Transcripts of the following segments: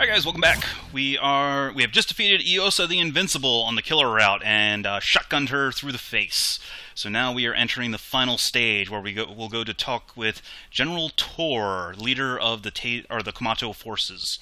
Alright guys, welcome back. We have just defeated Iosa the Invincible on the killer route and shotgunned her through the face. So now we are entering the final stage where we'll go to talk with General Tor, leader of the Komato forces.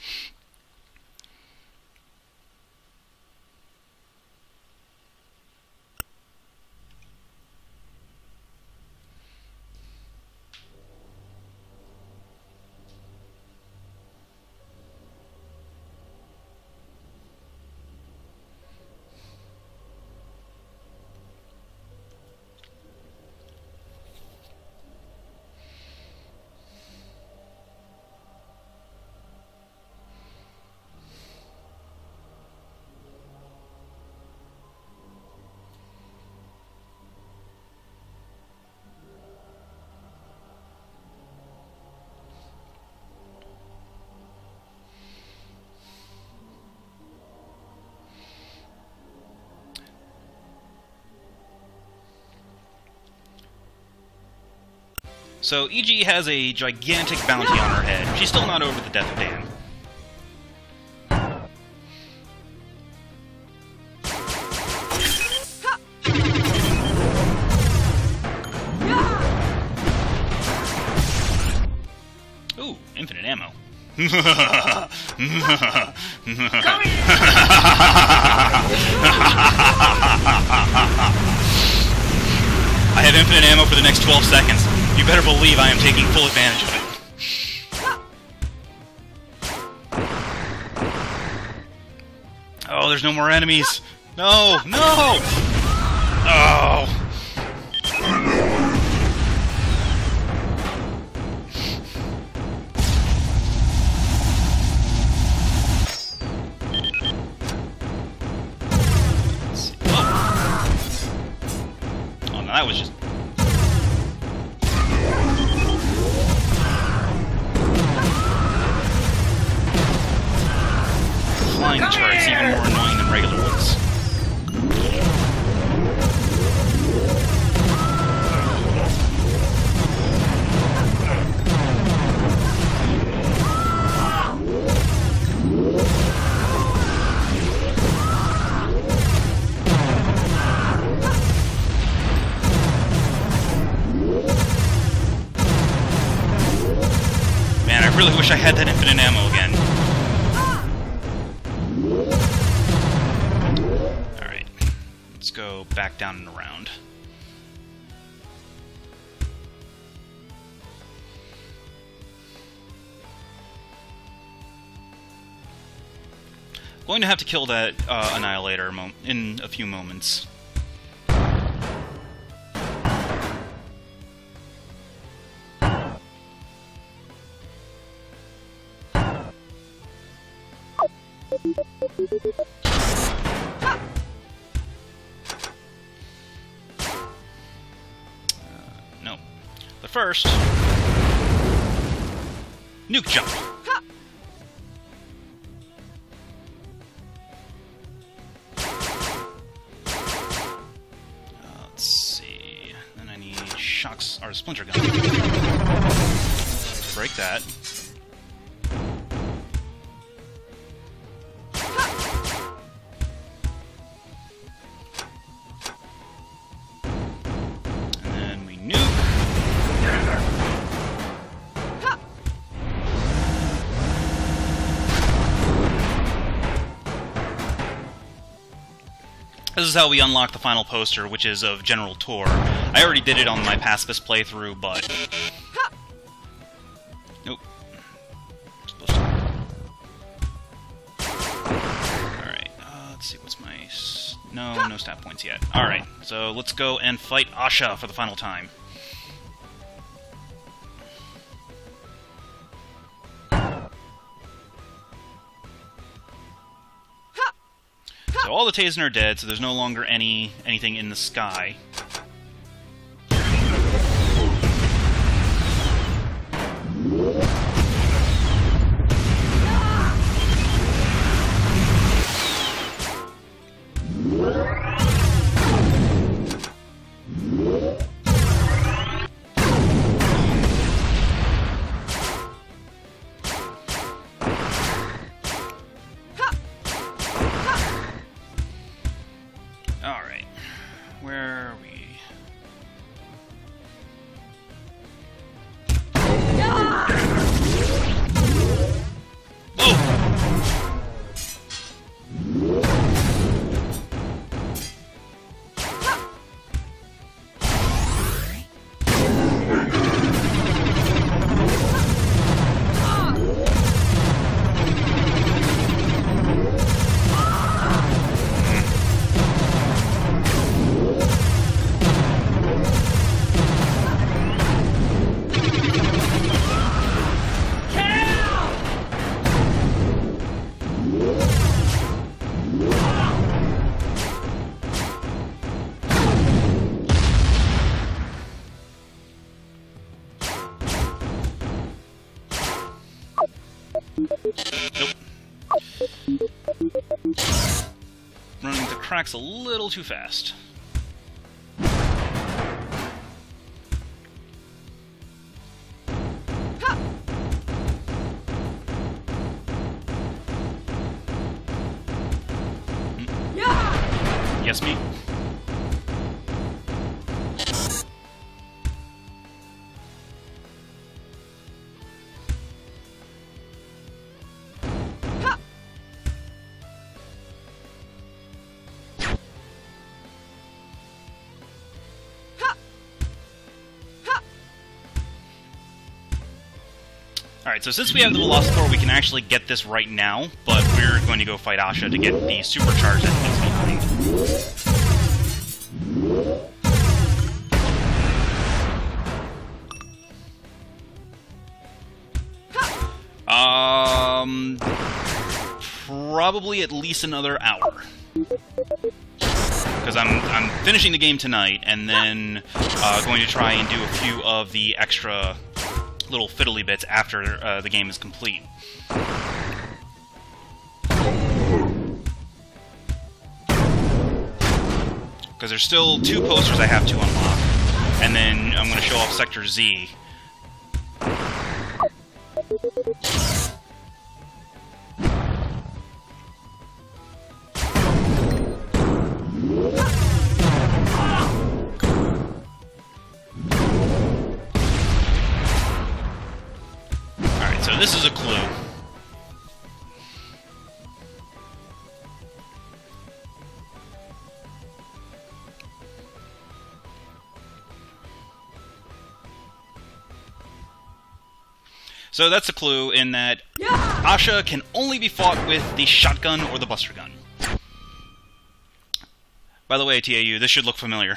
So, Iji has a gigantic bounty on her head. She's still not over the death of Dan. Ooh, infinite ammo. I have infinite ammo for the next 12 seconds. You better believe I am taking full advantage of it. Oh, there's no more enemies. No, no! Oh! Oh, no, that was just... Flying turrets even more annoying than regular ones. Man, I really wish I had that infinite ammo again. Let's go back down and around. Going to have to kill that Annihilator in a few moments. No. But first... Nuke jump! Let's see... Then I need shocks... or splinter gun. Break that. This is how we unlock the final poster, which is of General Tor. I already did it on my pacifist playthrough, but... Nope. Alright, let's see, what's my... No stat points yet. Alright, so let's go and fight Asha for the final time. So all the Tazen are dead, so there's no longer anything in the sky. Nope. Running the cracks a little too fast. Yes, me. Alright, so since we have the Velocitor, we can actually get this right now, but we're going to go fight Asha to get the supercharge that needs to be behind. Probably at least another hour. Because I'm finishing the game tonight, and then going to try and do a few of the extra little fiddly bits after the game is complete. Because there's still 2 posters I have to unlock, and then I'm going to show off Sector Z. So this is a clue. So that's a clue in that Asha can only be fought with the shotgun or the buster gun. By the way, TAU, this should look familiar.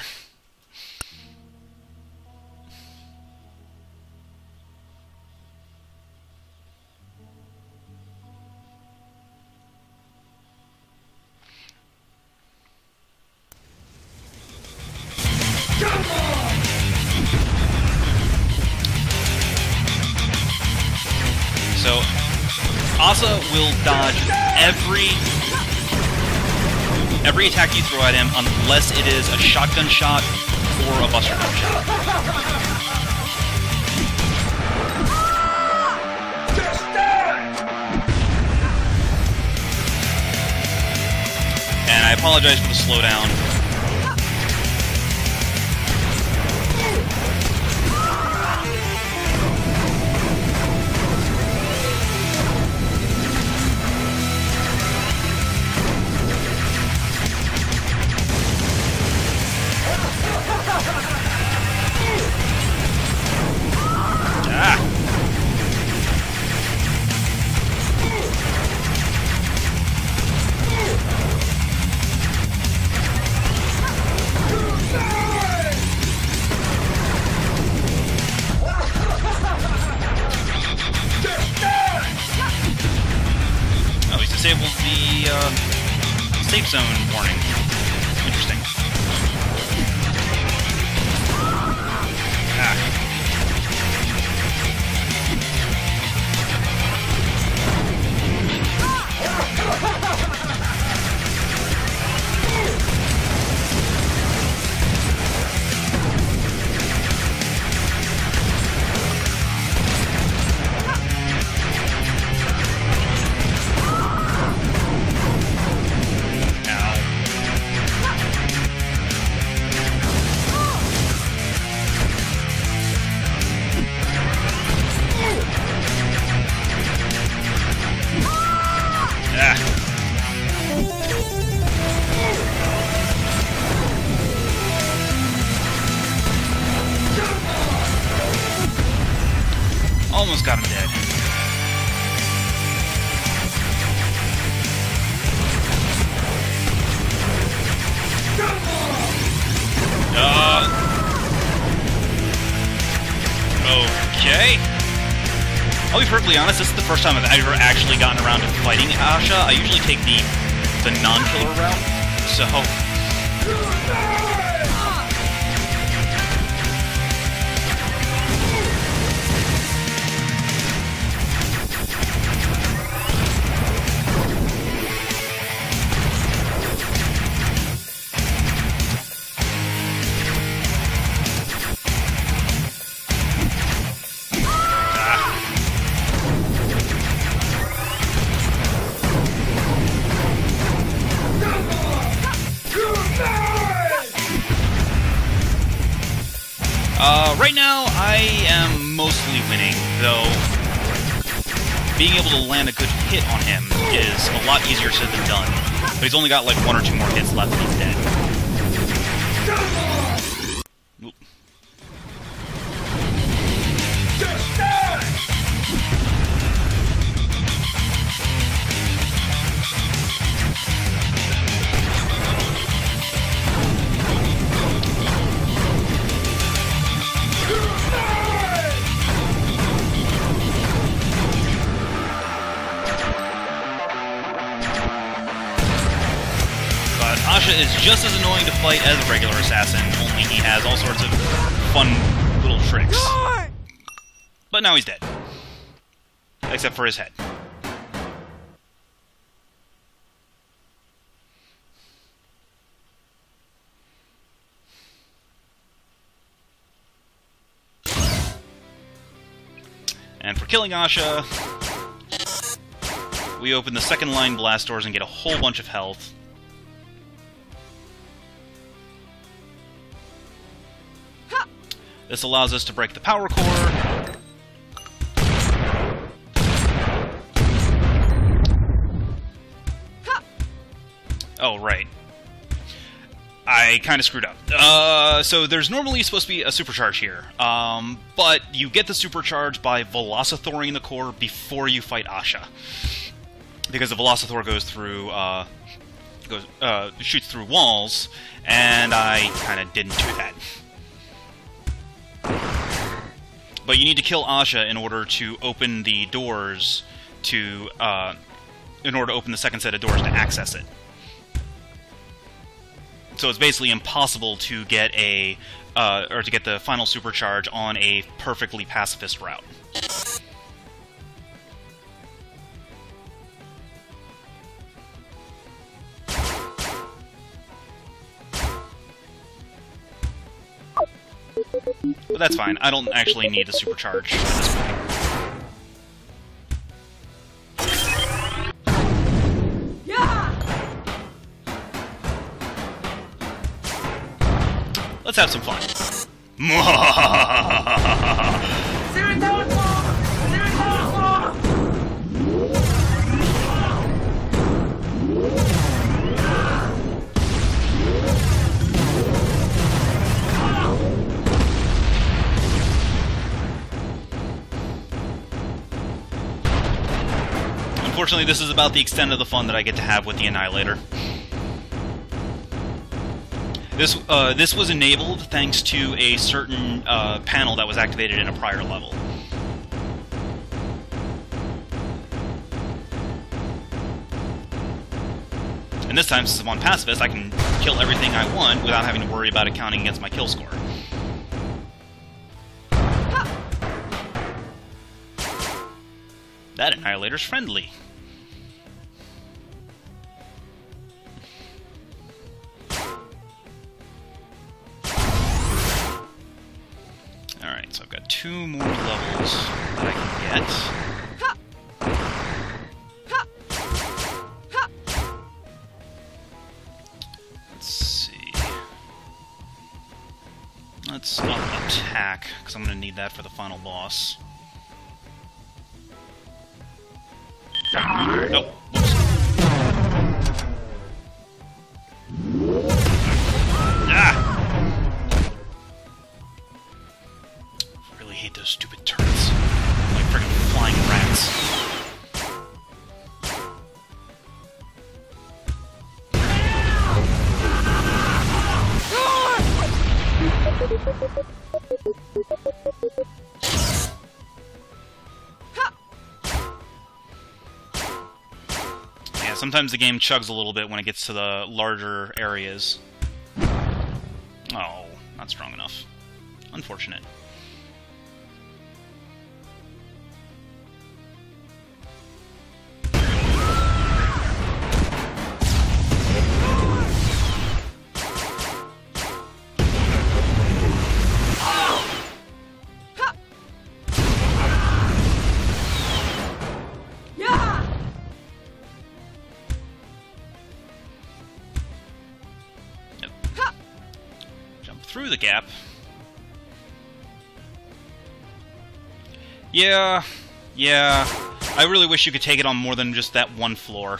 So, Asa will dodge every attack you throw at him unless it is a shotgun shot or a buster gun shot. And I apologize for the slowdown. Disabled the safe zone warning. Interesting. Almost got him dead. Okay. I'll be perfectly honest, this is the first time I've ever actually gotten around to fighting Asha. I usually take the non-killer route, so... Right now, I am mostly winning, though being able to land a good hit on him is a lot easier said than done. But he's only got like 1 or 2 more hits left and he's dead. Oop. Asha is just as annoying to fight as a regular assassin, only he has all sorts of fun little tricks. But now he's dead. Except for his head. And for killing Asha, we open the second line blast doors and get a whole bunch of health. This allows us to break the power core. Oh, right. I kind of screwed up. So there's normally supposed to be a supercharge here, but you get the supercharge by Velocithoring the core before you fight Asha. Because the Velocithor goes through, shoots through walls, and I kind of didn't do that. But you need to kill Asha in order to open the doors to, in order to open the second set of doors to access it. So it's basically impossible to get a, or to get the final supercharge on a perfectly pacifist route. But that's fine. I don't actually need a supercharge at this point. Let's have some fun. Unfortunately, this is about the extent of the fun that I get to have with the Annihilator. This was enabled thanks to a certain panel that was activated in a prior level. And this time, since I'm on Pacifist, I can kill everything I want without having to worry about it counting against my kill score. That Annihilator's friendly. Alright, so I've got 2 more levels that I can get. Let's see. Let's up attack, because I'm going to need that for the final boss. Oh, whoops. Ah! I really hate those stupid turrets. Like friggin' flying rats. Sometimes the game chugs a little bit when it gets to the larger areas. Oh, not strong enough. Unfortunate. Through the gap. Yeah, yeah. I really wish you could take it on more than just that one floor.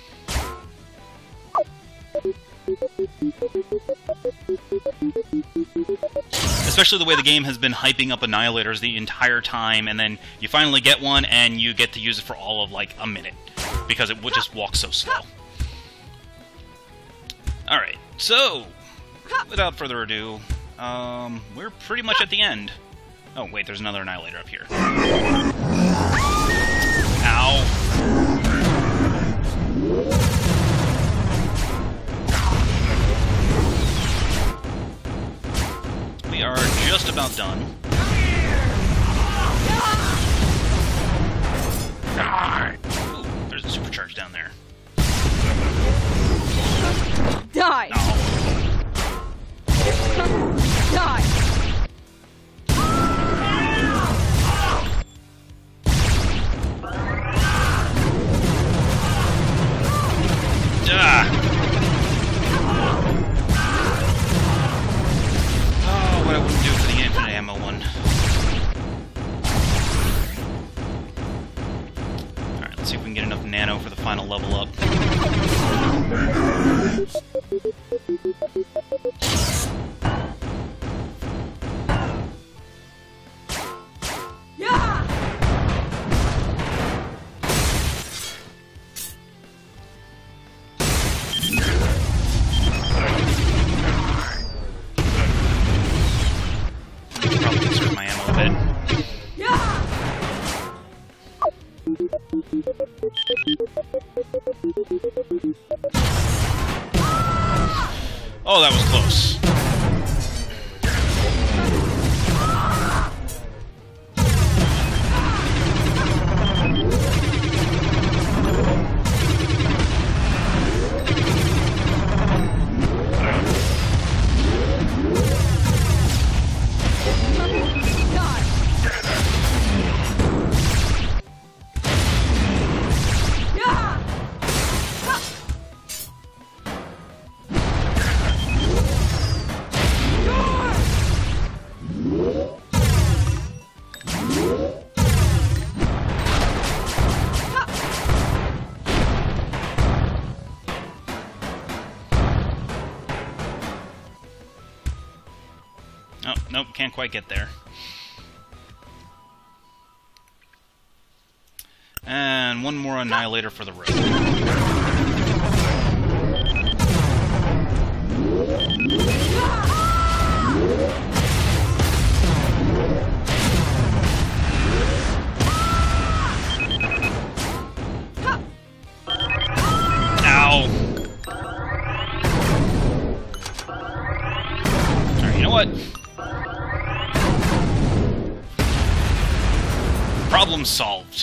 Especially the way the game has been hyping up Annihilators the entire time, and then you finally get one, and you get to use it for all of, like, a minute. Because it would just walk so slow. Alright, so, without further ado, we're pretty much at the end. Oh, wait, there's another Annihilator up here. Ow. We are just about done. Ooh, there's a supercharge down there. Die! No. Die! Oh, what I wouldn't do for the infinite ammo one. Alright, let's see if we can get enough nano for the final level up. Probably conserve my ammo a bit. Oh, that was close. Oh, nope, can't quite get there. And one more Annihilator for the road. Ow! Alright, you know what? Problem solved.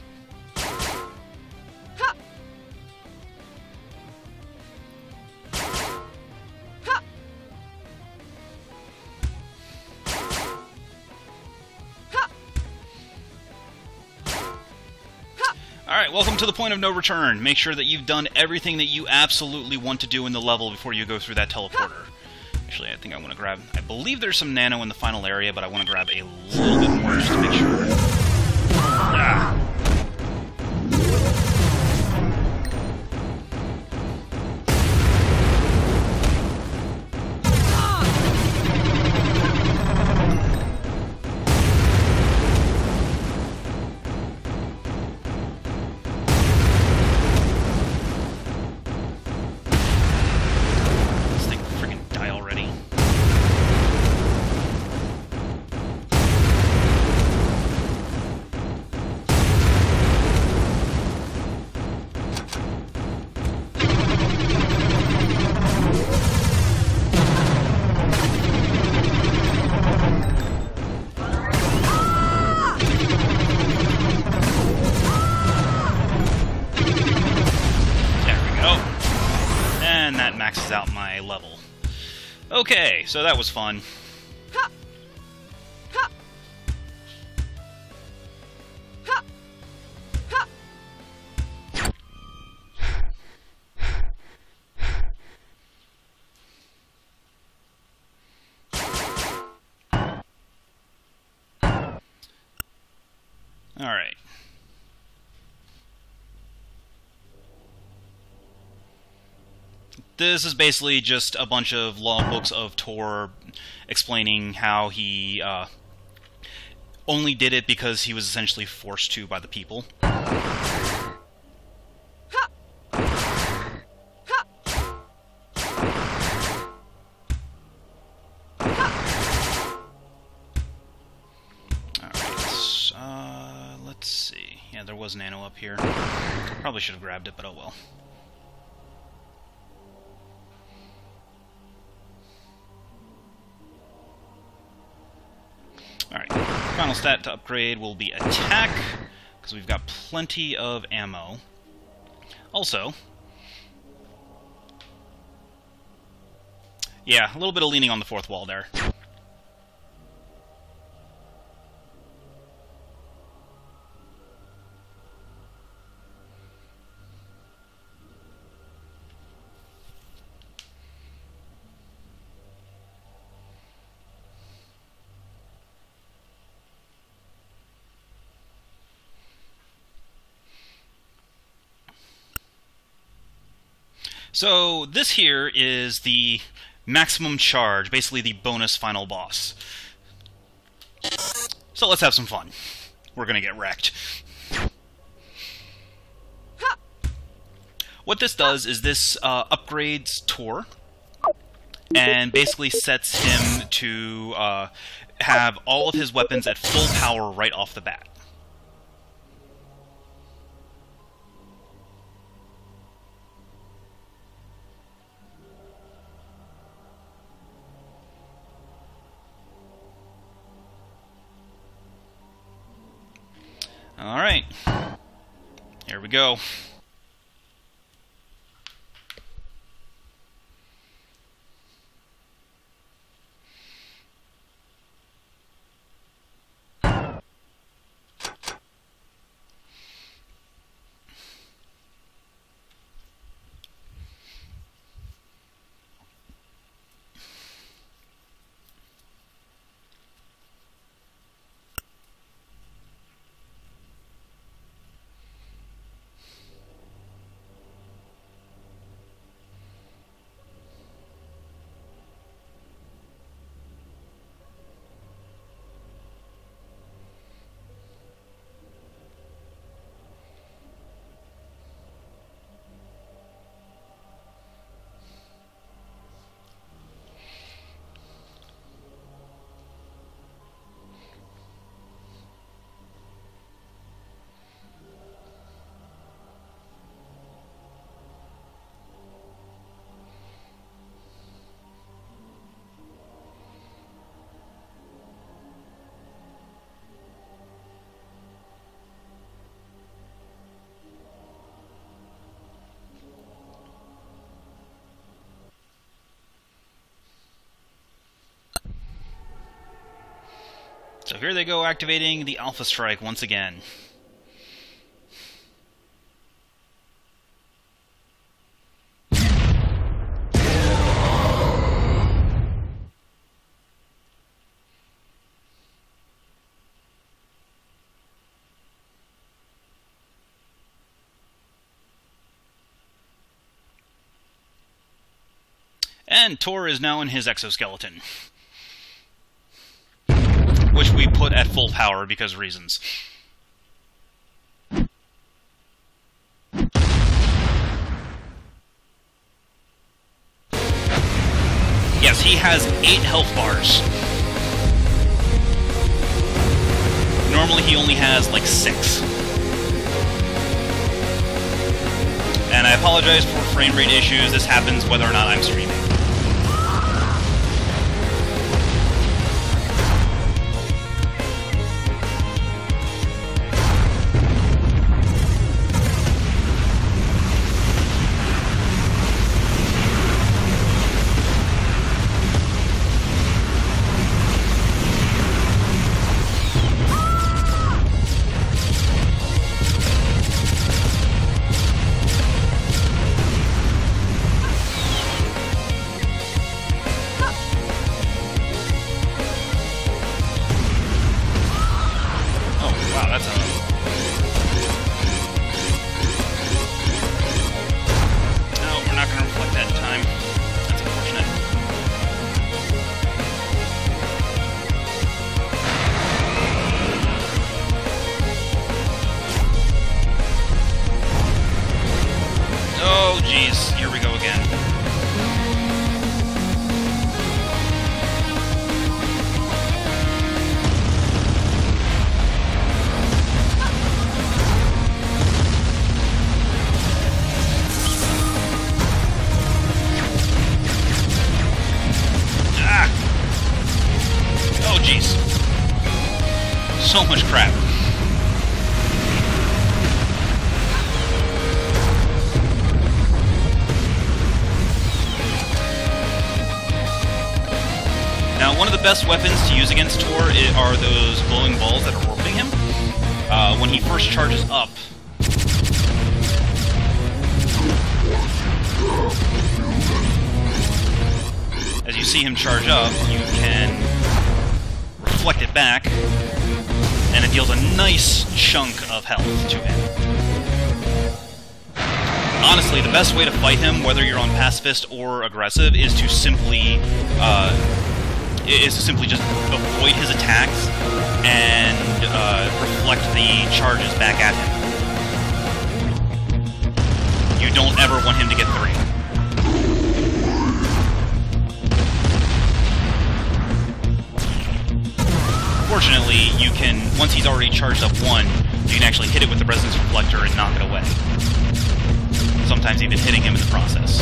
Alright, welcome to the point of no return. Make sure that you've done everything that you absolutely want to do in the level before you go through that teleporter. Actually, I think I want to grab... I believe there's some nano in the final area, but I want to grab a little bit more just to make sure. Ah. Maxes out my level. Okay, so that was fun. Alright. This is basically just a bunch of logbooks of Tor explaining how he only did it because he was essentially forced to by the people. Let's see. Yeah, there was Nano up here. Probably should have grabbed it, but oh well. Alright, final stat to upgrade will be attack, because we've got plenty of ammo. Also, yeah, a little bit of leaning on the fourth wall there. So this here is the maximum charge, basically the bonus final boss. So let's have some fun. We're gonna get wrecked. What this does is this upgrades Tor, and basically sets him to have all of his weapons at full power right off the bat. Alright, here we go. So here they go, activating the Alpha Strike once again. And Tor is now in his exoskeleton, which we put at full power because reasons. Yes, he has 8 health bars. Normally he only has like 6. And I apologize for frame rate issues. This happens whether or not I'm streaming. Wow, that's a... No, we're not going to reflect that in time. That's unfortunate. Oh, jeez. Here we go again. Ah! Oh, jeez. So much crap. Now, one of the best weapons to use against Tor are those glowing balls that are orbiting him. When he first charges up, as you see him charge up, you can reflect it back, and it deals a nice chunk of health to him. Honestly, the best way to fight him, whether you're on pacifist or aggressive, is to simply just avoid his attacks and reflect the charges back at him. You don't ever want him to get 3. Fortunately, you can, once he's already charged up 1, you can actually hit it with the Resonance Reflector and knock it away. Sometimes even hitting him in the process.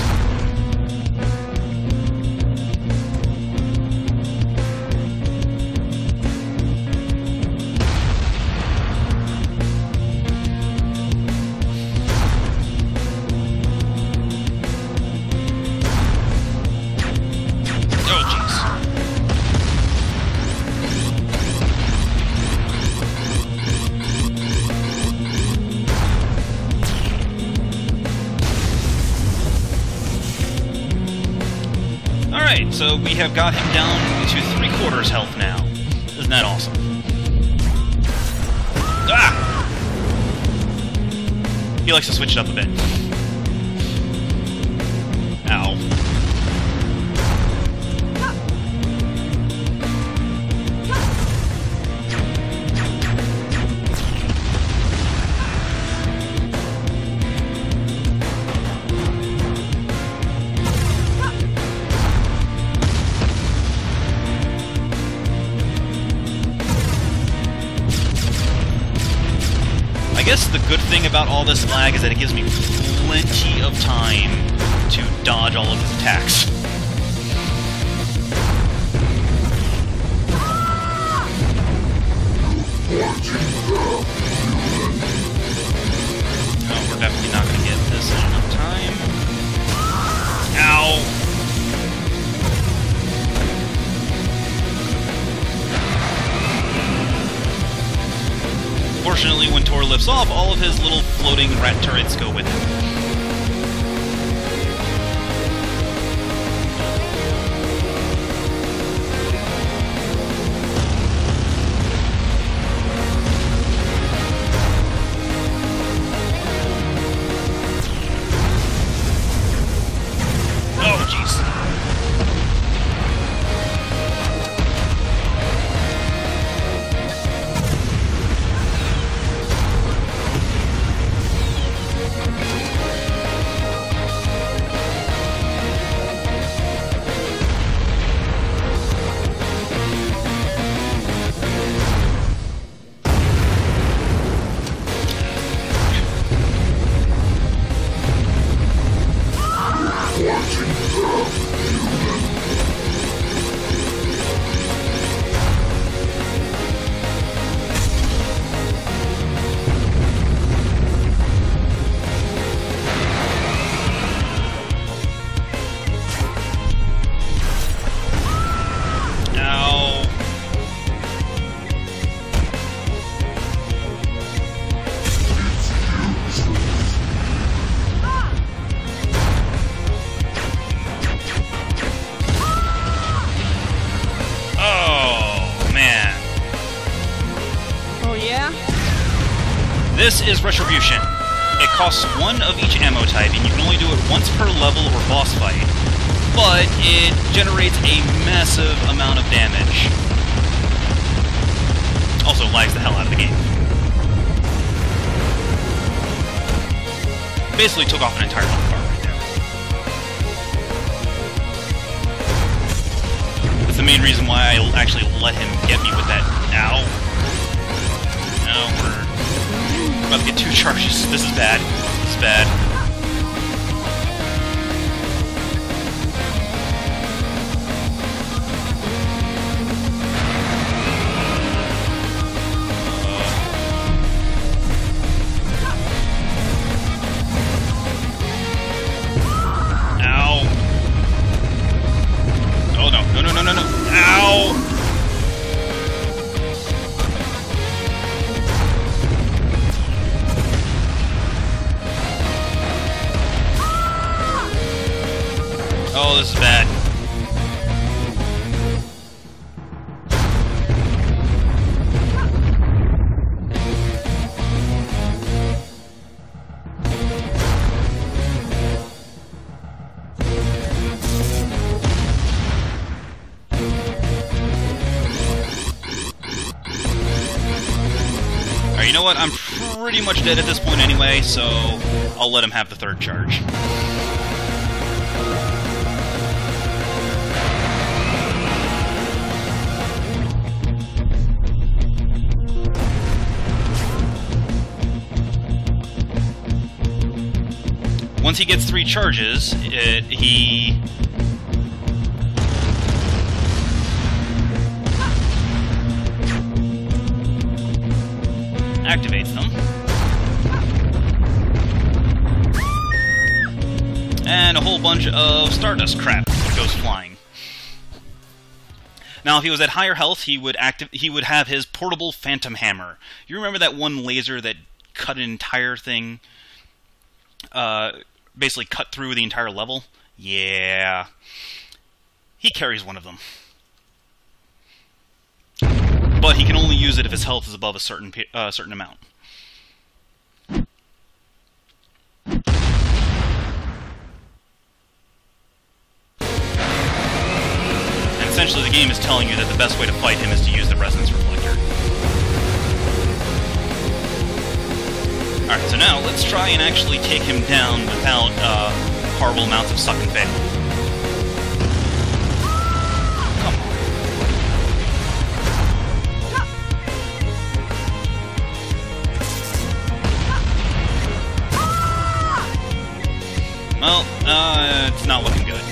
Alright, so we have got him down to 3/4 health now. Isn't that awesome? Ah! He likes to switch it up a bit. Ow. I guess the good thing about all this lag is that it gives me plenty of time to dodge all of his attacks. Oh, we're definitely not going to get this in enough time. Ow! Fortunately, when Tor lifts off, all of his little floating rat turrets go with him. Oh, jeez. This is Retribution. It costs one of each ammo type, and you can only do it once per level or boss fight, but it generates a massive amount of damage. Also lags the hell out of the game. Basically took off an entire health bar right there. That's the main reason why I actually let him get me with that. Ow. Now we're about to get 2 charges. This is bad. This is bad. Ow. Oh no. No, no, no, no, no. Ow! Oh, this is bad. Alright, you know what? I'm pretty much dead at this point anyway, so I'll let him have the 3rd charge. Once he gets 3 charges, he activates them. And a whole bunch of Stardust crap goes flying. Now, if he was at higher health, he would have his portable Phantom Hammer. You remember that one laser that cut an entire thing? Basically cut through the entire level? Yeah. He carries one of them. But he can only use it if his health is above a certain amount. And essentially the game is telling you that the best way to fight him is to use the Resonance Reflector. Alright, so now let's try and actually take him down without horrible amounts of suck and fail. Come on. Well, it's not looking good.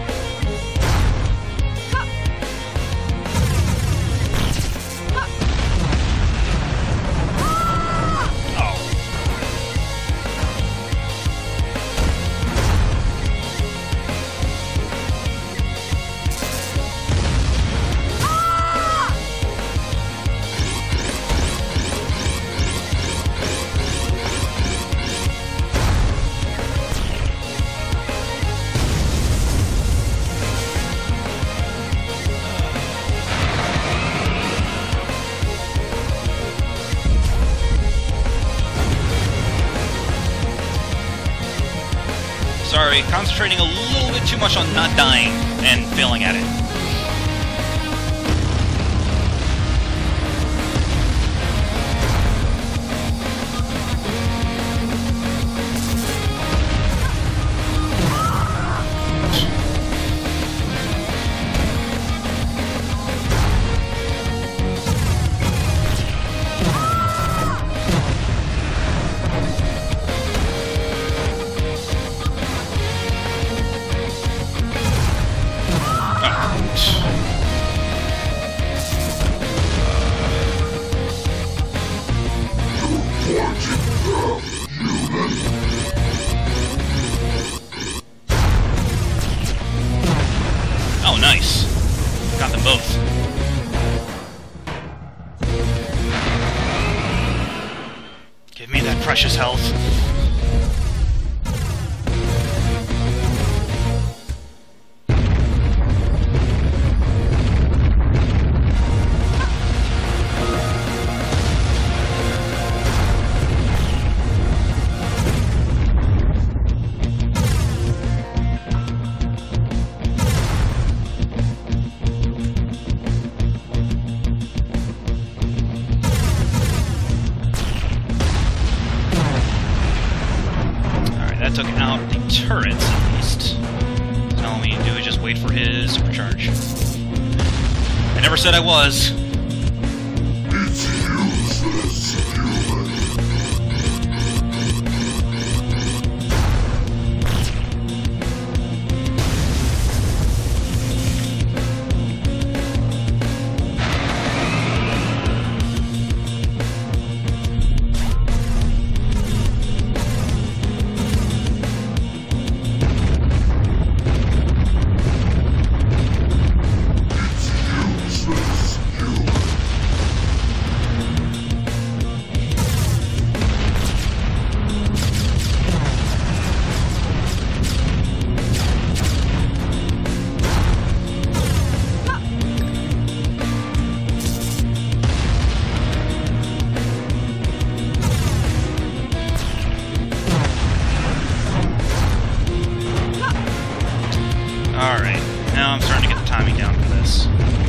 Sorry, concentrating a little bit too much on not dying and failing at it. Oh, nice. Got them both. Give me that precious health. that took out the turrets, at least. So now all we need to do is just wait for his supercharge. I never said I was. It's useless, human. Alright, now I'm starting to get the timing down for this.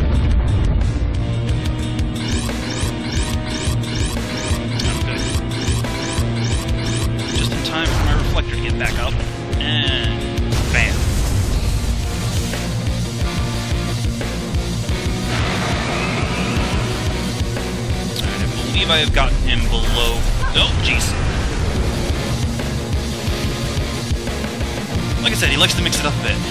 Oh, good. Just in time for my reflector to get back up. And bam. Alright, I believe I have gotten him below... Oh, jeez. Like I said, he likes to mix it up a bit.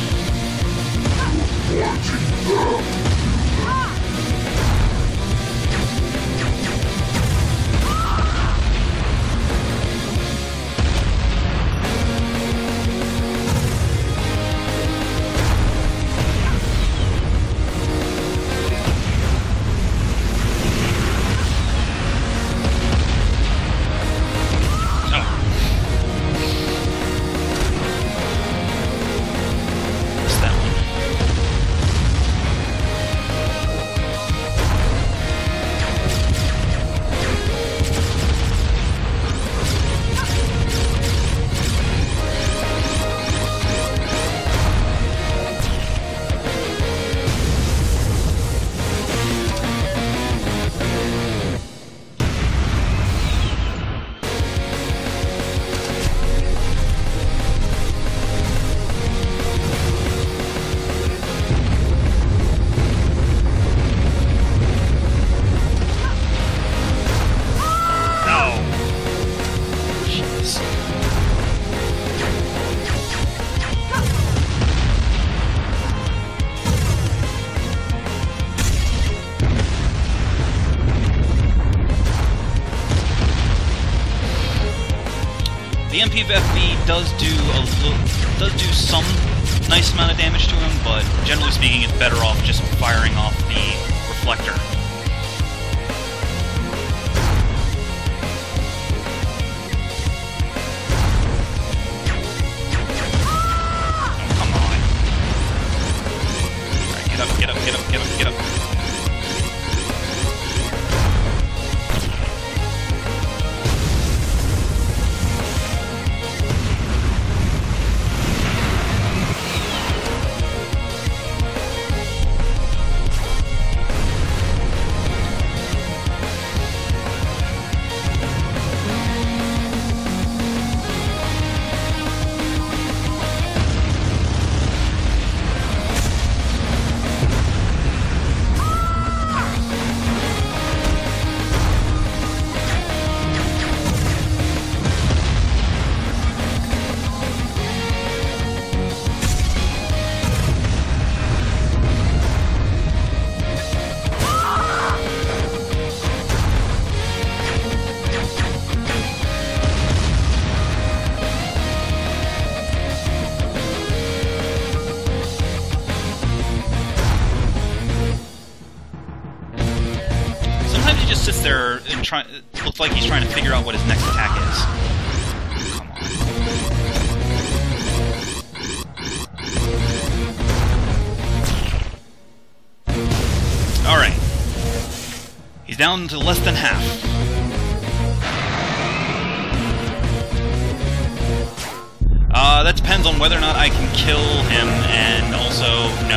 The MPFB does do some nice amount of damage to him, but generally speaking, it's better off just firing off the reflector. Oh, come on. Alright, get up, get up, get up, get up, get up. Sits there and looks like he's trying to figure out what his next attack is. Come on. Alright. He's down to less than half. That depends on whether or not I can kill him, and also, no.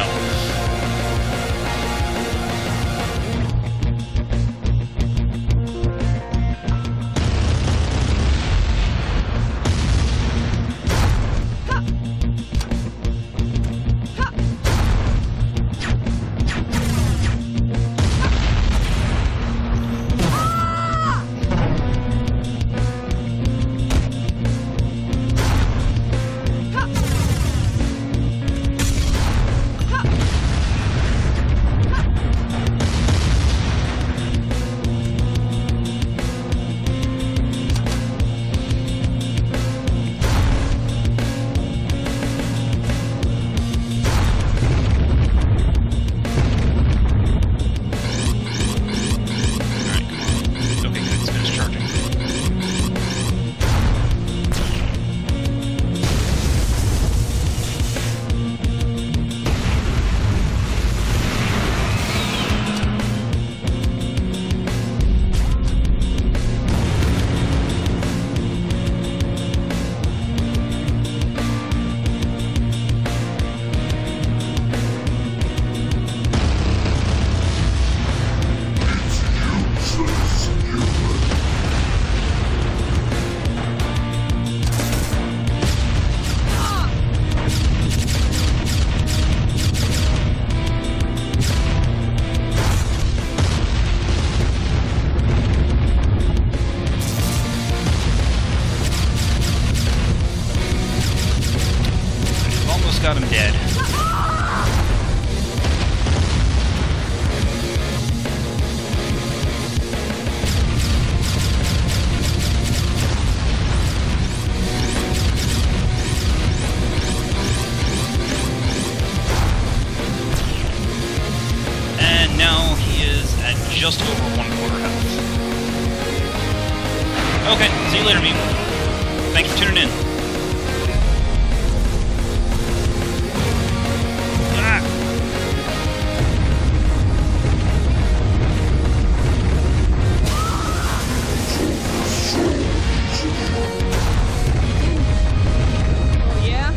Okay, see you later, Meme. Thank you for tuning in. Ah. Yeah?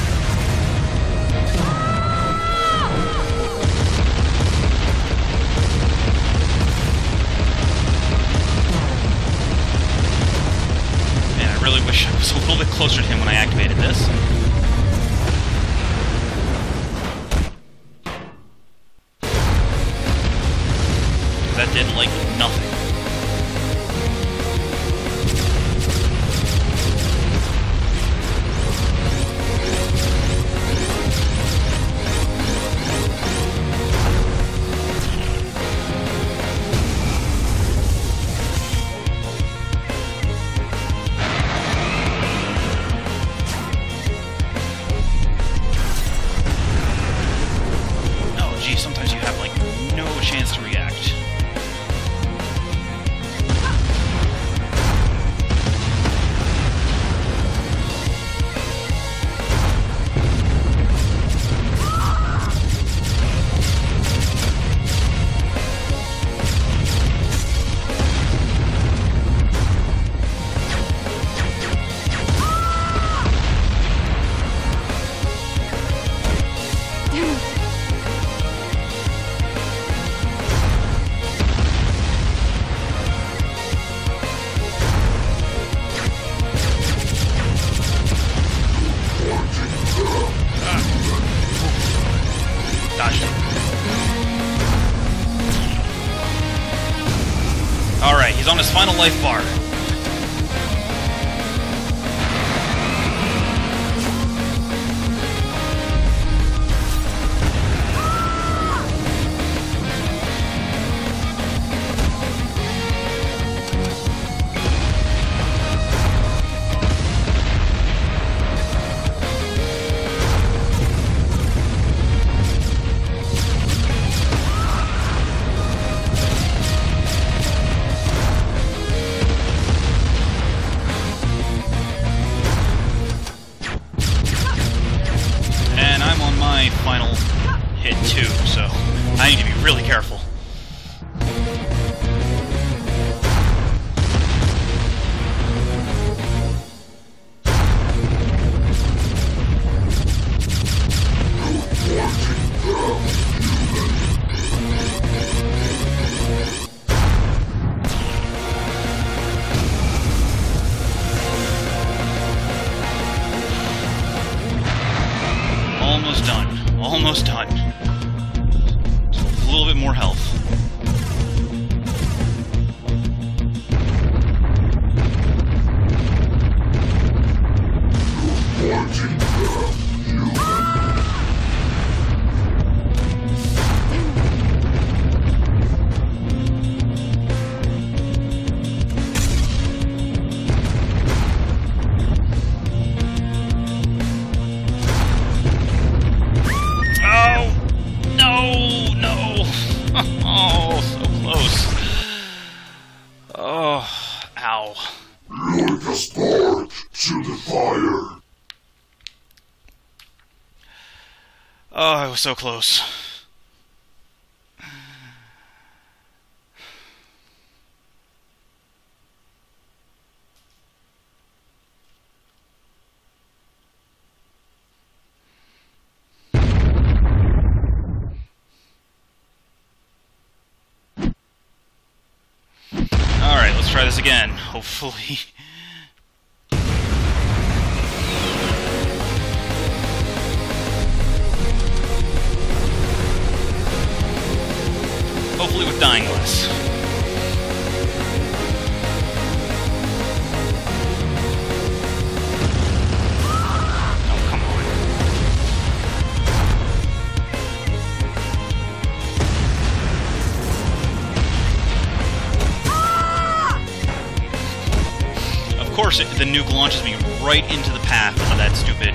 Man, I really wish I was a little bit closer to him when I activated this. That did, like, nothing. Oh, geez, sometimes you have, like, no chance to react. Dodged it. Alright, he's on his final life bar. And I'm on my final hit too, so I need to be really careful. Almost done. Almost done. Just a little bit more health. Oh, so close. Oh, ow. Like a spark to the fire. Oh, I was so close. Alright, let's try this again. Hopefully. Hopefully with dying less. Oh, come on. Of course, the nuke launches me right into the path of that stupid...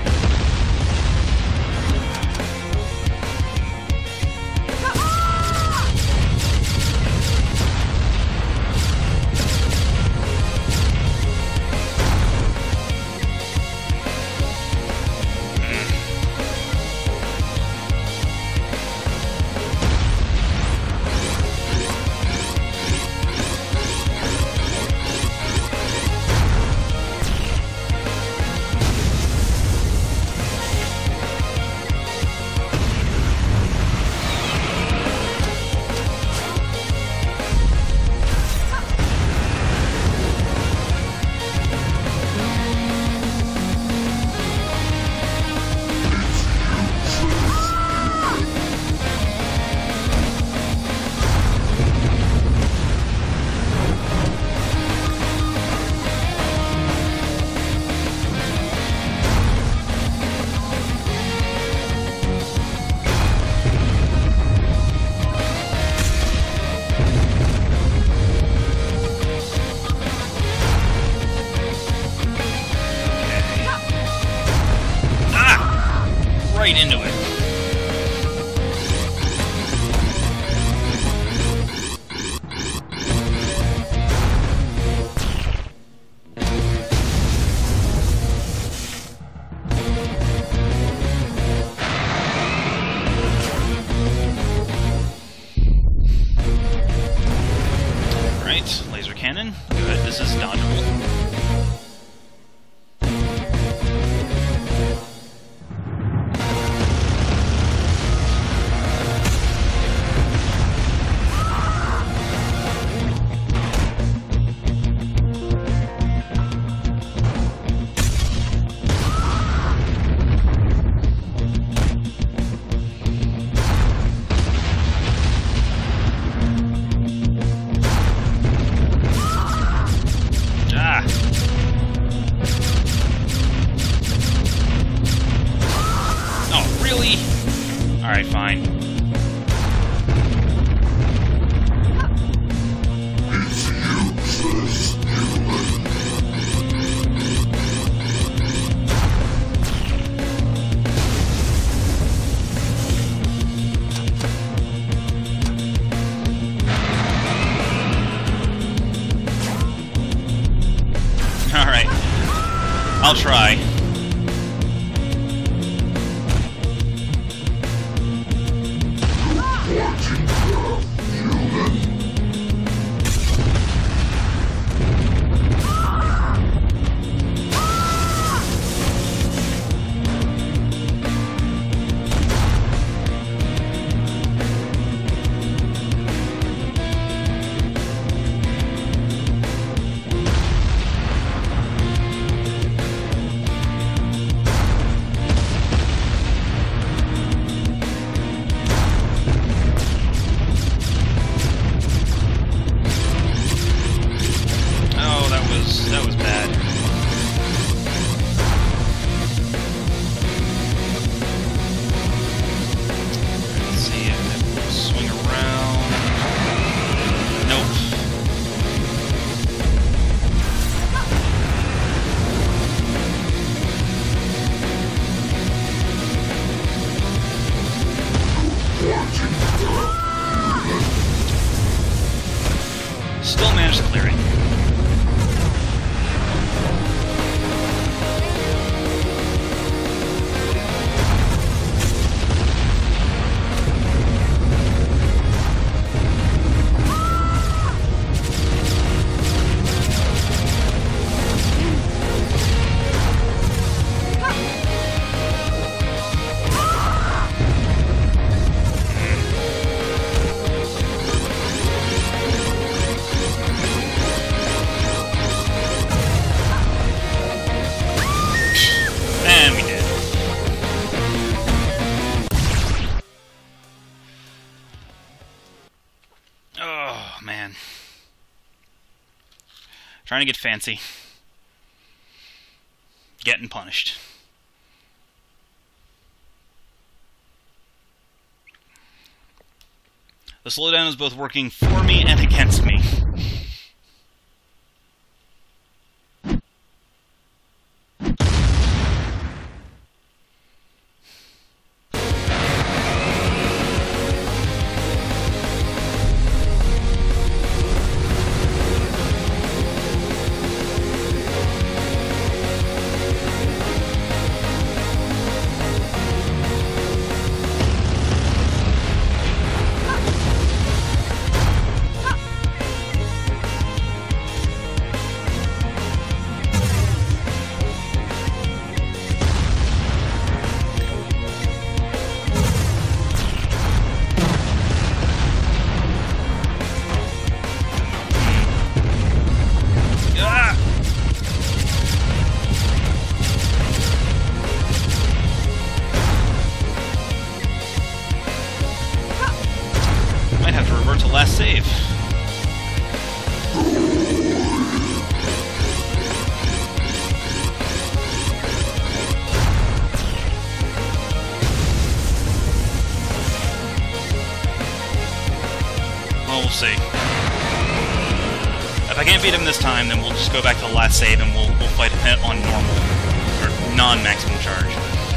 cannon. Good, this is dodgeable. Alright, fine. It's useless, human. Alright. I'll try. That was bad. Let's see if it will swing around. Nope. Still managed to clear it. And we did. Oh, man. Trying to get fancy. Getting punished. The slowdown is both working for me and against me. To last save. Well, we'll see. If I can't beat him this time, then we'll just go back to the last save and we'll fight him on normal or non-maximum charge.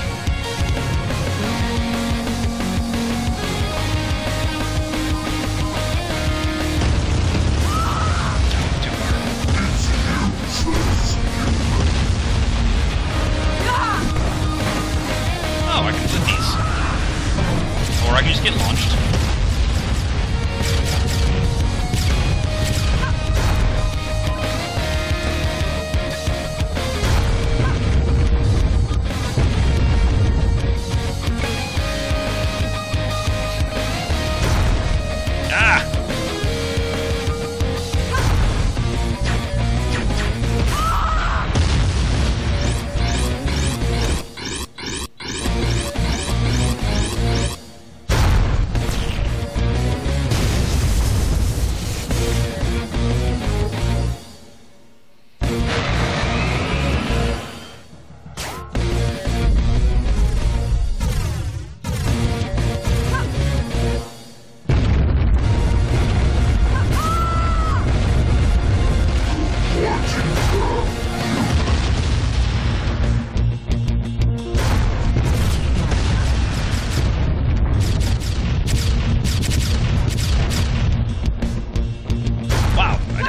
Oh, I can flip these. Or I can just get launched.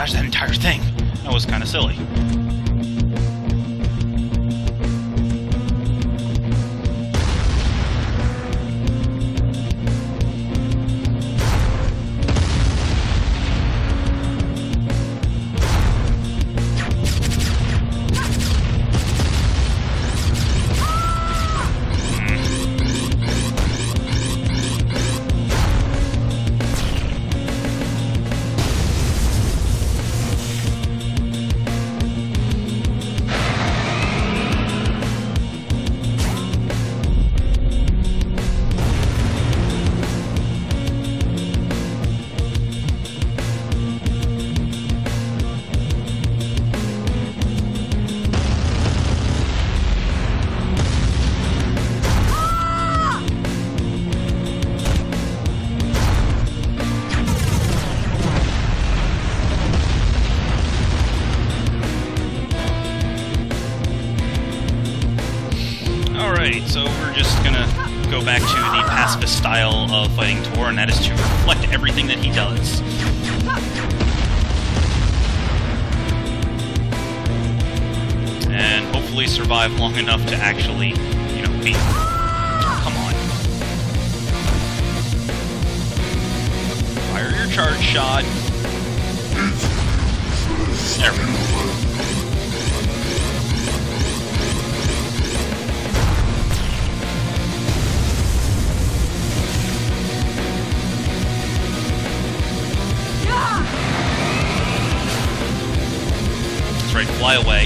charge that entire thing. That was kind of silly. Alright, so we're just gonna go back to the pacifist style of fighting Tor, and that is to reflect everything that he does. And hopefully survive long enough to actually, you know, beat him. Come on. Fire your charge shot. There we go. Right, fly away.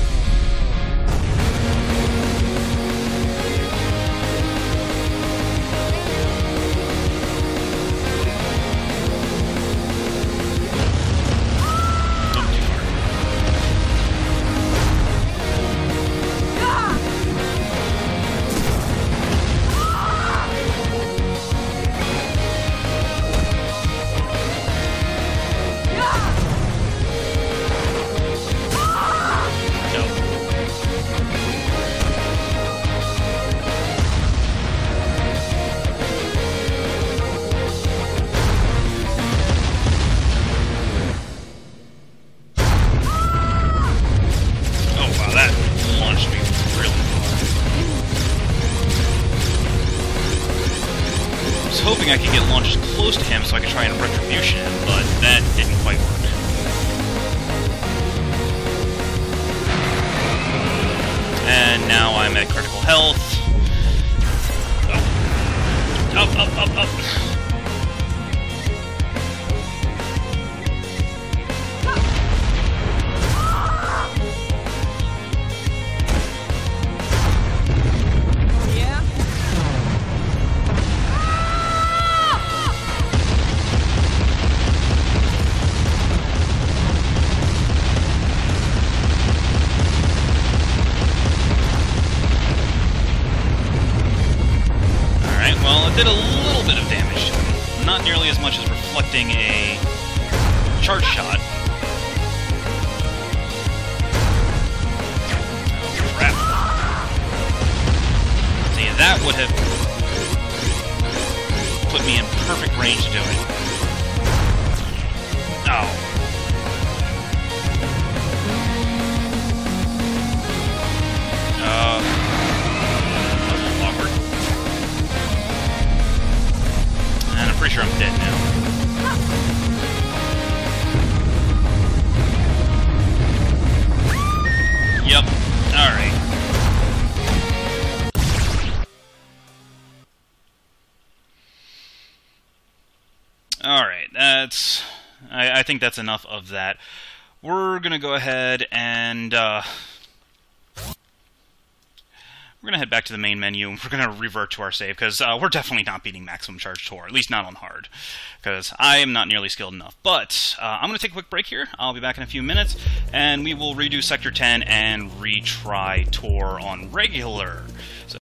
Don't too far. That launched me really far. I was hoping I could get launched close to him so I could try and retribution him, but that didn't quite work. And now I'm at critical health. Up. Well, it did a little bit of damage to him. Not nearly as much as reflecting a charge shot. Oh, crap. See, that would have put me in perfect range to do it. Oh. Pretty sure I'm dead now. Yep. Alright. Alright, that's... I think that's enough of that. We're gonna go ahead and, we're going to head back to the main menu, and we're going to revert to our save, because we're definitely not beating Maximum Charge Tor, at least not on hard, because I am not nearly skilled enough. But I'm going to take a quick break here. I'll be back in a few minutes, and we will redo Sector 10 and retry Tor on regular. So